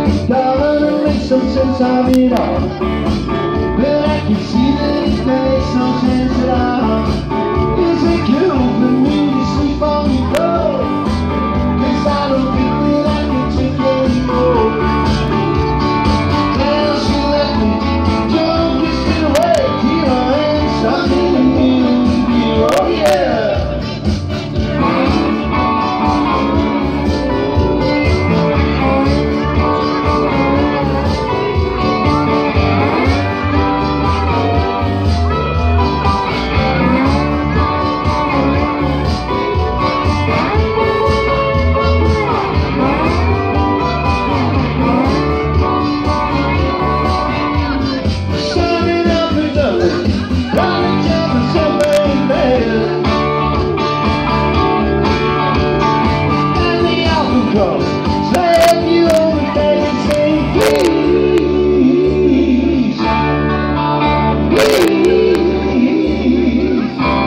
Darling, it makes some sense of it all, but I can see that it makes no sense at all. Is it good for me to sleep on your floor? 'Cause I don't think that I can take anymore. Well, she let me go, kiss it away. Here I am, stuck in the middle with you. Oh yeah. Slap you on the back and say please, please.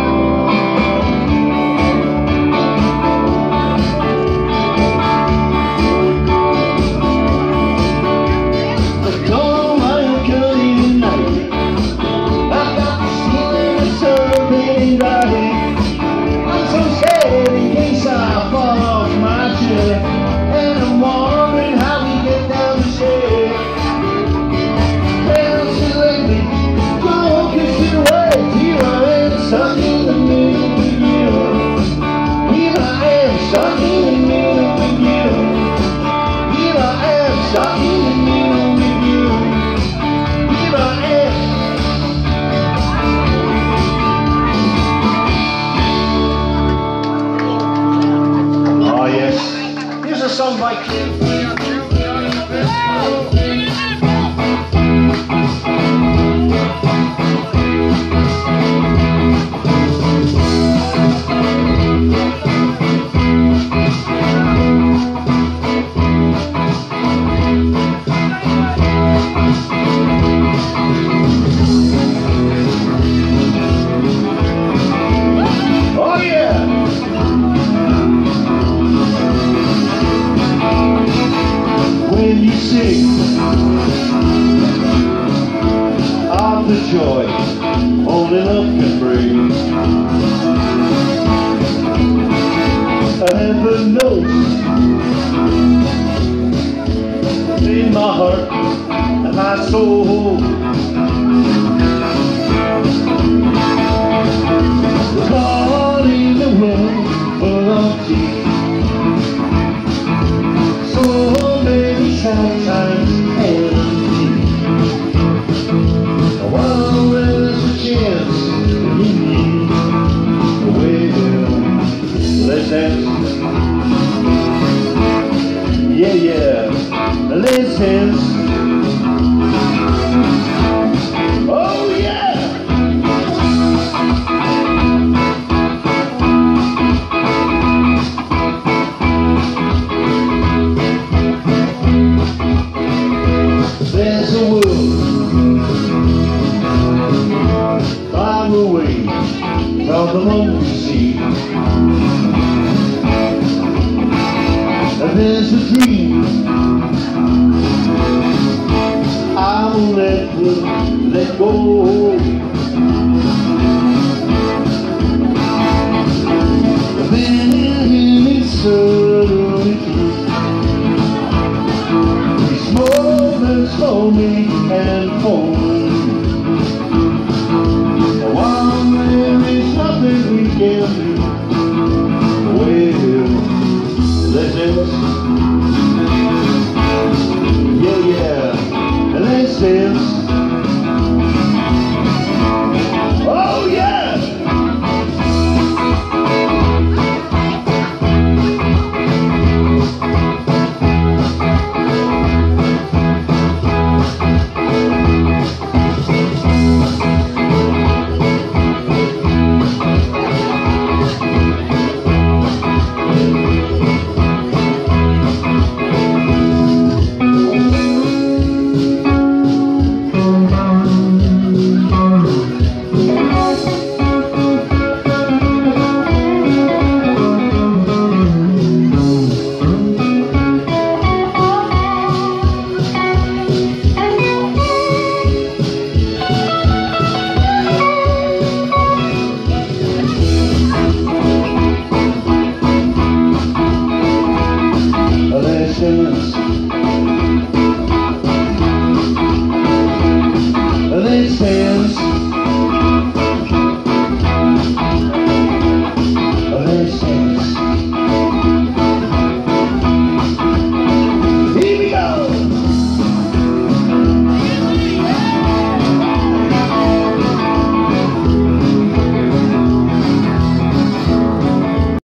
But come on, I'm coming tonight. I've got this feeling of something right. I'm so sad in case I fall off my chair. And I'm wondering how we get down the stairs. Well, she let me go, kiss it away. Here I am, stuck in the middle with you. Here I am, stuck in the middle with you. Here I am, stuck in the middle with you. Here I am. Oh yes. Here's a song by Kim. Oh yeah. When you sing of the joy only love can bring, and the notes in my heart and my soul, caught in the world full of tears. So many sometimes empty. While there's a chance in me, well, let's dance. Yeah, yeah, let's dance. Oh yeah. There's a world far away from the lonely sea. There's a dream I will never let go. Then it's suddenly true. These moments for me and for you.